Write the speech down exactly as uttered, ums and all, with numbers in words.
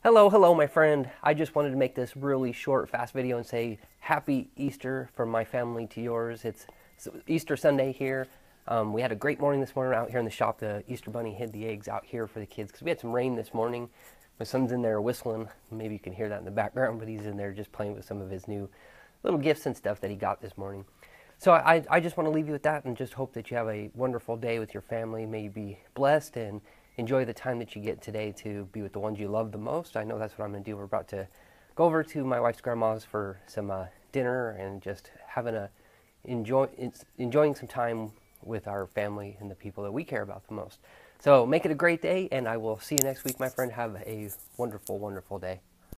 Hello, hello, my friend. I just wanted to make this really short, fast video and say happy Easter from my family to yours. It's Easter Sunday here. Um, we had a great morning this morning out here in the shop. The Easter Bunny hid the eggs out here for the kids because we had some rain this morning. My son's in there whistling. Maybe you can hear that in the background, but he's in there just playing with some of his new little gifts and stuff that he got this morning. So I, I just want to leave you with that and just hope that you have a wonderful day with your family. May you be blessed and enjoy the time that you get today to be with the ones you love the most. I know that's what I'm going to do. We're about to go over to my wife's grandma's for some uh, dinner and just having a enjoy enjoying some time with our family and the people that we care about the most. So make it a great day, and I will see you next week, my friend. Have a wonderful, wonderful day.